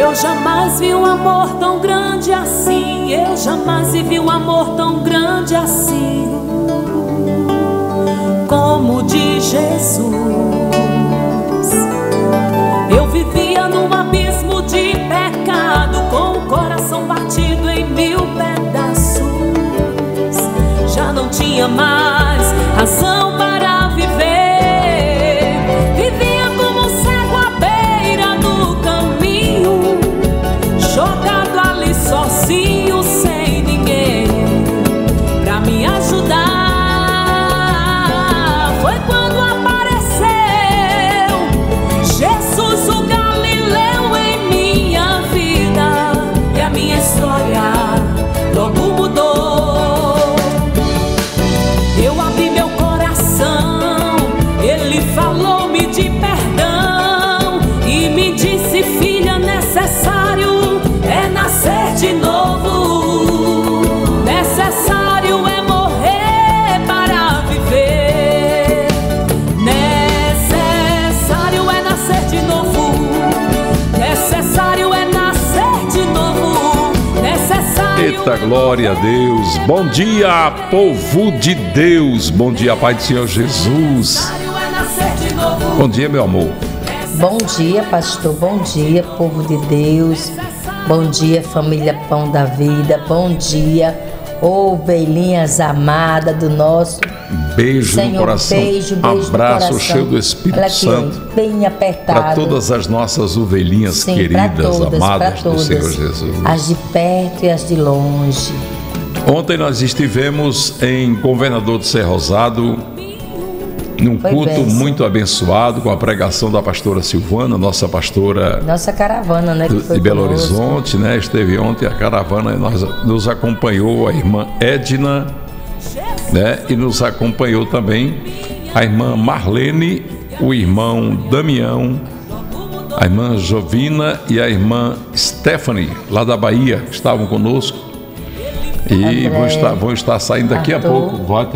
Eu jamais vi um amor tão grande assim. Eu jamais vi um amor tão grande assim como o de Jesus. Eu vivia num abismo de pecado, com o coração partido em 1000 pedaços. Já não tinha mais razão para viver. Vivia como um cego à beira do caminho, jogado ali sozinho, sem ninguém pra me ajudar. Foi quando apareceu Jesus, o Galileu, em minha vida, e a minha história logo mudou. Eu abri meu coração, Ele falou-me de perdão e me disse: filha, necessário é nascer de novo. Necessário é morrer para viver. Necessário é nascer de novo. Necessário é nascer de novo. Necessário. Eita, glória a Deus. Bom dia, povo de Deus. Bom dia, Pai do Senhor Jesus. Bom dia, meu amor. Bom dia, pastor. Bom dia, povo de Deus. Bom dia, família Pão da Vida. Bom dia, ovelhinhas amadas do nosso Beijo Senhor, no coração. Beijo Abraço no coração. cheio do Espírito Olha aqui, Santo. bem apertado. Para todas as nossas ovelhinhas, Sim, queridas, todas, amadas do todas. Senhor Jesus. As de perto e as de longe. Ontem nós estivemos em Governador do Cerro Rosado, num Foi culto bênção. muito abençoado, com a pregação da pastora Silvana, nossa pastora Nossa caravana, né? Que foi de Belo conosco. Horizonte, né? Esteve ontem a caravana, nos acompanhou a irmã Edna, né? E nos acompanhou também a irmã Marlene, o irmão Damião, a irmã Jovina e a irmã Stephanie, lá da Bahia, que estavam conosco. E vão estar saindo daqui a pouco.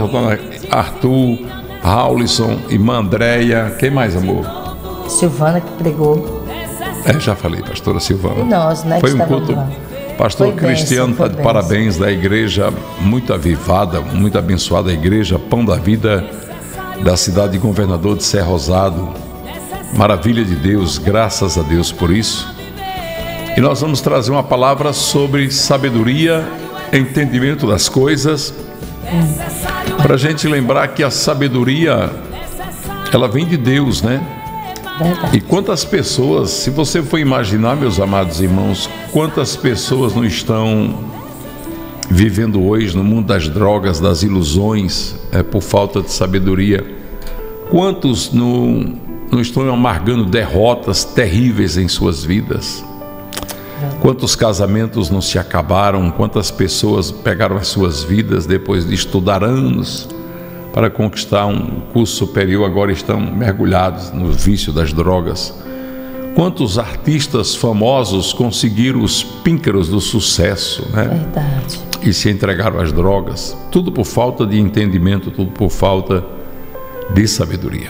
Arthur, Raulison, irmã Andréia. Quem mais, amor? Silvana que pregou. Já falei, pastora Silvana. E nós, né? Foi que um estávamos culto. lá. Pastor Foi Cristiano bênção, está de foi parabéns, da igreja muito avivada, muito abençoada, a igreja Pão da Vida da cidade de Governador de Cerro Rosado. Maravilha de Deus, graças a Deus por isso. E nós vamos trazer uma palavra sobre sabedoria, entendimento das coisas, para a gente lembrar que a sabedoria, ela vem de Deus, né? Verdade. E quantas pessoas, se você for imaginar, meus amados irmãos, quantas pessoas não estão vivendo hoje no mundo das drogas, das ilusões, por falta de sabedoria? Quantos não estão amargando derrotas terríveis em suas vidas? Quantos casamentos não se acabaram? Quantas pessoas pegaram as suas vidas depois de estudar anos para conquistar um curso superior, agora estão mergulhados no vício das drogas? Quantos artistas famosos conseguiram os píncaros do sucesso, né? Verdade. E se entregaram às drogas? Tudo por falta de entendimento, tudo por falta de sabedoria.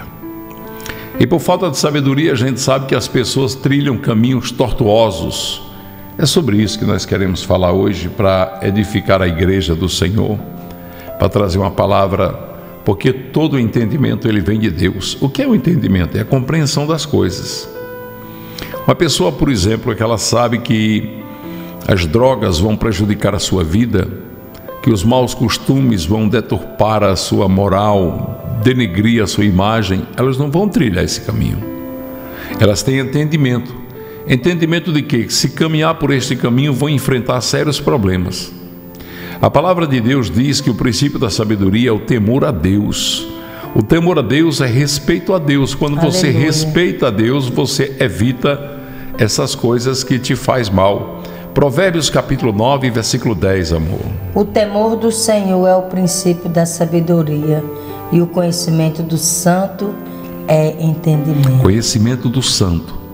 E por falta de sabedoria, a gente sabe que as pessoas trilham caminhos tortuosos. É sobre isso que nós queremos falar hoje, para edificar a igreja do Senhor, para trazer uma palavra, porque todo entendimento ele vem de Deus. O que é o entendimento? É a compreensão das coisas. Uma pessoa, por exemplo, que ela sabe que as drogas vão prejudicar a sua vida, que os maus costumes vão deturpar a sua moral, denegrir a sua imagem, elas não vão trilhar esse caminho. Elas têm entendimento. Entendimento de que, se caminhar por este caminho, vão enfrentar sérios problemas. A palavra de Deus diz que o princípio da sabedoria é o temor a Deus. O temor a Deus é respeito a Deus. Quando você respeita a Deus, você evita essas coisas que te faz mal. Provérbios capítulo 9, versículo 10, amor. O temor do Senhor é o princípio da sabedoria, e o conhecimento do santo é entendimento. Conhecimento do santo.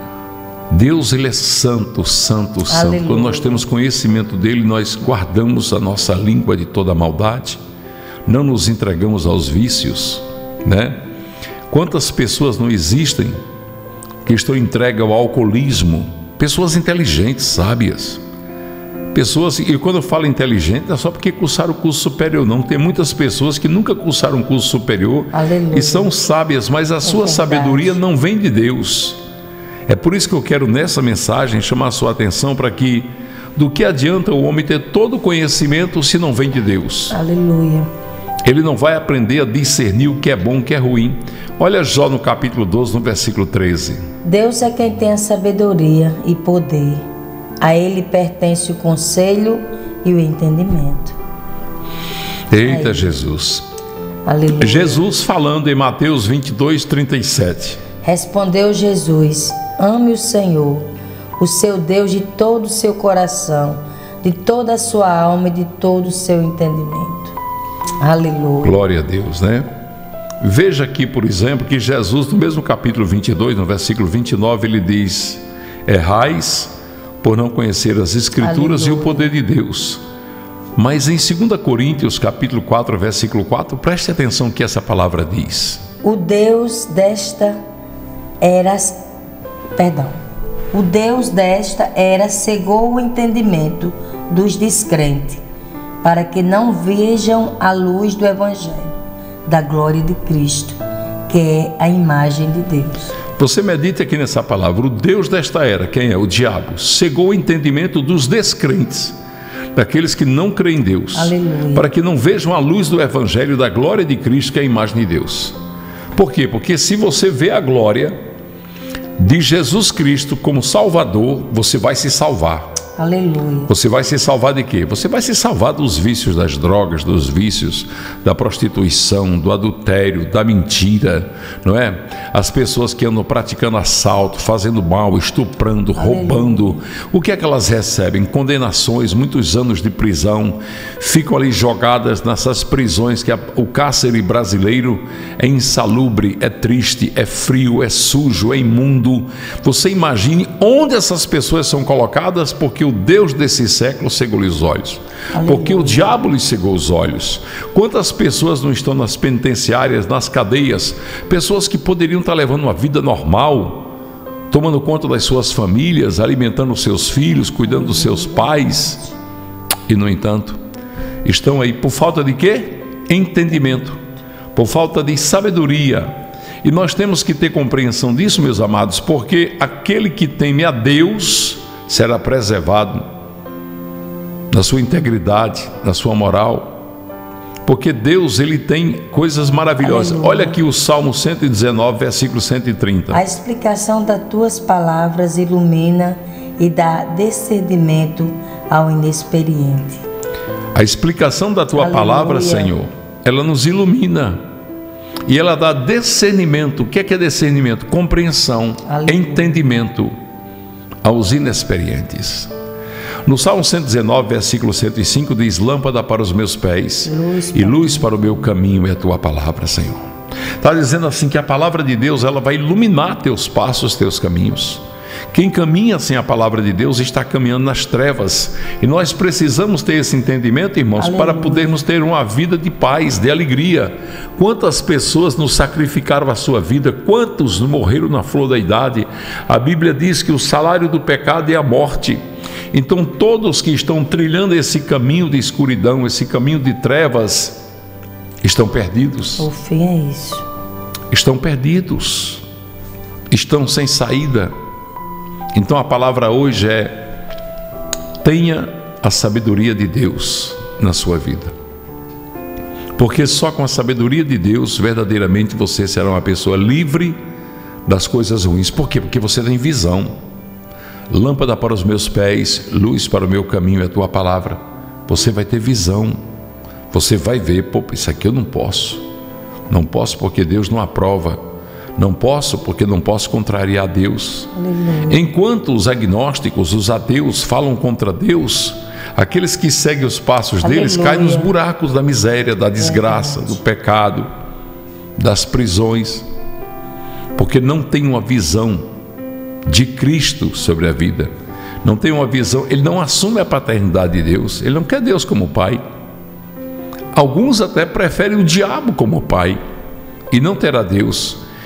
Deus, ele é santo, santo, santo. Aleluia. Quando nós temos conhecimento dele, nós guardamos a nossa língua de toda maldade, não nos entregamos aos vícios, né? Quantas pessoas não existem que estão entregues ao alcoolismo, pessoas inteligentes, sábias. Pessoas, e quando eu falo inteligente, não é só porque cursaram o curso superior, não. Tem muitas pessoas que nunca cursaram um curso superior. Aleluia. E são sábias, mas a sua sabedoria não vem de Deus. É por isso que eu quero nessa mensagem chamar a sua atenção para que, do que adianta o homem ter todo o conhecimento se não vem de Deus? Aleluia. Ele não vai aprender a discernir o que é bom e o que é ruim. Olha Jó no capítulo 12, no versículo 13. Deus é quem tem a sabedoria e poder. A Ele pertence o conselho e o entendimento. Eita, Jesus. Aleluia. Jesus falando em Mateus 22, 37. Respondeu Jesus: ame o Senhor, o seu Deus, de todo o seu coração, de toda a sua alma e de todo o seu entendimento. Aleluia. Glória a Deus, né? Veja aqui, por exemplo, que Jesus, no mesmo capítulo 22, no versículo 29, ele diz: errais por não conhecer as Escrituras. Aleluia. E o poder de Deus. Mas em 2 Coríntios, capítulo 4, versículo 4, preste atenção que essa palavra diz: O Deus desta era cegou o entendimento dos descrentes, para que não vejam a luz do Evangelho, da glória de Cristo, que é a imagem de Deus. Você medite aqui nessa palavra. O Deus desta era, quem é? O diabo. Cegou o entendimento dos descrentes, daqueles que não creem em Deus. Aleluia. Para que não vejam a luz do Evangelho da glória de Cristo, que é a imagem de Deus. Por quê? Porque se você vê a glória de Jesus Cristo como Salvador, você vai se salvar. Aleluia. Você vai se salvar de quê? Você vai se salvar dos vícios das drogas, dos vícios da prostituição, do adultério, da mentira, não é? As pessoas que andam praticando assalto, fazendo mal, estuprando, roubando. O que é que elas recebem? Condenações, muitos anos de prisão, ficam ali jogadas nessas prisões que o cárcere brasileiro é insalubre, é triste, é frio, é sujo, é imundo. Você imagine onde essas pessoas são colocadas, porque o Deus desse século cegou-lhe os olhos. Aleluia. Porque o diabo lhe cegou os olhos. Quantas pessoas não estão nas penitenciárias, nas cadeias? Pessoas que poderiam estar levando uma vida normal, tomando conta das suas famílias, alimentando os seus filhos, cuidando dos seus pais. E, no entanto, estão aí por falta de quê? Entendimento. Por falta de sabedoria. E nós temos que ter compreensão disso, meus amados, porque aquele que teme a Deus será preservado na sua integridade, na sua moral, porque Deus, ele tem coisas maravilhosas. Aleluia. Olha aqui o Salmo 119, versículo 130. A explicação das tuas palavras ilumina e dá discernimento ao inexperiente. A explicação da tua Aleluia. Palavra, Senhor, ela nos ilumina e ela dá discernimento. O que é discernimento? Compreensão, Aleluia. Entendimento aos inexperientes. No Salmo 119, versículo 105, diz: lâmpada para os meus pés e luz para o meu caminho é a tua palavra, Senhor. Está dizendo assim que a palavra de Deus, ela vai iluminar teus passos, teus caminhos. Quem caminha sem a palavra de Deus está caminhando nas trevas. E nós precisamos ter esse entendimento, irmãos, Aleluia. Para podermos ter uma vida de paz, de alegria. Quantas pessoas nos sacrificaram a sua vida? Quantos morreram na flor da idade? A Bíblia diz que o salário do pecado é a morte. Então todos que estão trilhando esse caminho de escuridão, esse caminho de trevas, estão perdidos. O fim é isso. Estão perdidos. Estão sem saída. Então a palavra hoje é: tenha a sabedoria de Deus na sua vida. Porque só com a sabedoria de Deus, verdadeiramente você será uma pessoa livre das coisas ruins. Por quê? Porque você tem visão. Lâmpada para os meus pés, luz para o meu caminho é a tua palavra. Você vai ter visão. Você vai ver: pô, isso aqui eu não posso. Não posso porque Deus não aprova. Não posso porque não posso contrariar Deus. Aleluia. Enquanto os agnósticos, os ateus falam contra Deus, aqueles que seguem os passos Aleluia. Deles caem nos buracos da miséria, da desgraça, do pecado, das prisões, porque não tem uma visão de Cristo sobre a vida. Não tem uma visão, ele não assume a paternidade de Deus, ele não quer Deus como pai. Alguns até preferem o diabo como pai e não terá Deus.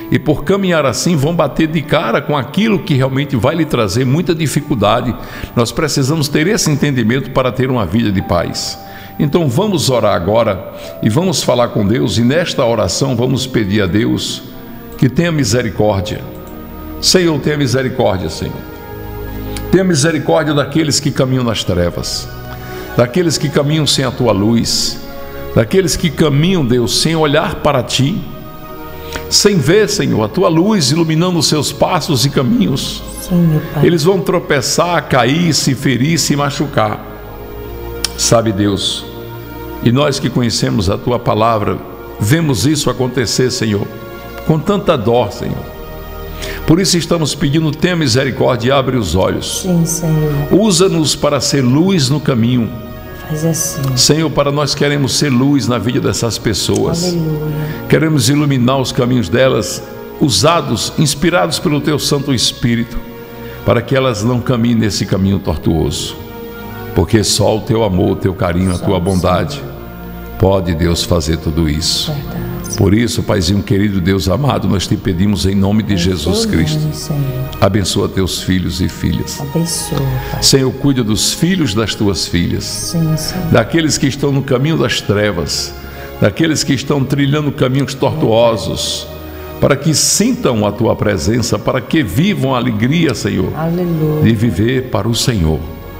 e por caminhar assim vão bater de cara com aquilo que realmente vai lhe trazer muita dificuldade. Nós precisamos ter esse entendimento para ter uma vida de paz. Então vamos orar agora e vamos falar com Deus, e nesta oração vamos pedir a Deus que tenha misericórdia. Senhor, tenha misericórdia, Senhor. Tenha misericórdia daqueles que caminham nas trevas, daqueles que caminham sem a tua luz, daqueles que caminham, Deus, sem olhar para ti, sem ver, Senhor, a tua luz iluminando os seus passos e caminhos. Sim, meu Pai. Eles vão tropeçar, cair, se ferir, se machucar. Sabe, Deus, e nós que conhecemos a tua palavra, vemos isso acontecer, Senhor, com tanta dor, Senhor. Por isso estamos pedindo, tenha misericórdia e abre os olhos. Sim, Senhor. Usa-nos para ser luz no caminho. Faz assim. Senhor, para nós queremos ser luz na vida dessas pessoas. Aleluia. Queremos iluminar os caminhos delas, usados, inspirados pelo Teu Santo Espírito, para que elas não caminhem nesse caminho tortuoso. Porque só o Teu amor, o Teu carinho, a Tua bondade pode, Deus, fazer tudo isso. Verdade. Por isso, Paizinho querido, Deus amado, nós te pedimos em nome de Jesus Cristo. Abençoa teus filhos e filhas. Abençoa, Pai. Senhor, cuida dos filhos das tuas filhas. Sim, Senhor. Daqueles que estão no caminho das trevas, daqueles que estão trilhando caminhos tortuosos, para que sintam a tua presença, para que vivam a alegria, Senhor, Aleluia. de viver para o Senhor.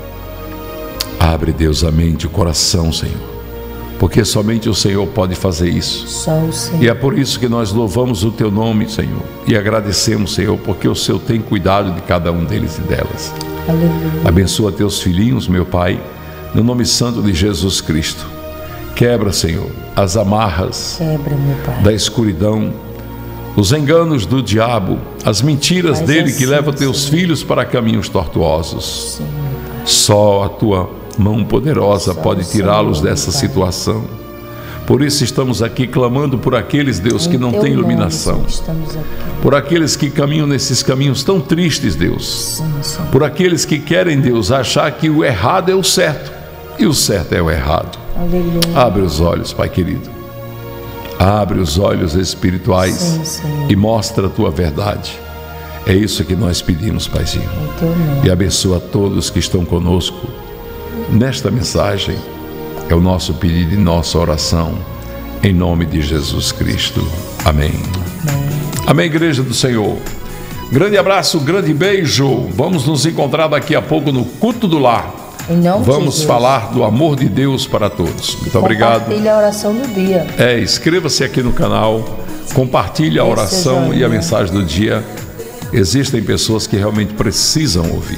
Abre, Deus, a mente, o coração, Senhor, porque somente o Senhor pode fazer isso. Só o Senhor. E é por isso que nós louvamos o Teu nome, Senhor, e agradecemos, Senhor, porque o Senhor tem cuidado de cada um deles e delas. Aleluia. Abençoa teus filhinhos, meu Pai, no nome santo de Jesus Cristo. Quebra, Senhor, as amarras Quebra, meu Pai. da escuridão, os enganos do diabo, as mentiras Faz dele assim, que levam teus Senhor. filhos para caminhos tortuosos. Sim, meu Pai. Só a tua mão poderosa Só pode o tirá-los Senhor, dessa Pai. situação. Por isso estamos aqui clamando por aqueles, Deus, que Em não Teu têm nome, iluminação. Senhor, estamos aqui. Por aqueles que caminham nesses caminhos tão tristes, Deus. Sim, Senhor. Por aqueles que querem, Deus, achar que o errado é o certo e o certo é o errado. Aleluia. Abre os olhos, Pai querido. Abre os olhos espirituais Sim, Senhor. e mostra a tua verdade. É isso que nós pedimos, Paizinho. Em Teu nome. E abençoa todos que estão conosco nesta mensagem. É o nosso pedido e nossa oração, em nome de Jesus Cristo. Amém. Amém, igreja do Senhor. Grande abraço, grande beijo. Vamos nos encontrar daqui a pouco no culto do lar. Em nome de Vamos Jesus. falar do amor de Deus para todos. Muito obrigado. Compartilhe a oração do dia. Inscreva-se aqui no canal, compartilhe a oração e a mensagem do dia. Existem pessoas que realmente precisam ouvir.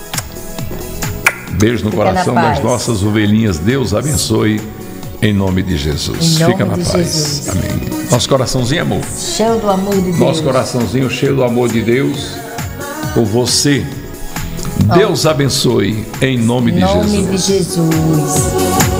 Beijo no Fica coração na das paz. nossas ovelhinhas. Deus abençoe em nome de Jesus. Em nome Fica na de paz. Jesus. Amém. Nosso coraçãozinho, amor. Cheio do amor de Deus. Nosso coraçãozinho cheio do amor de Deus por você. Deus abençoe em nome Em de nome Jesus. de Jesus.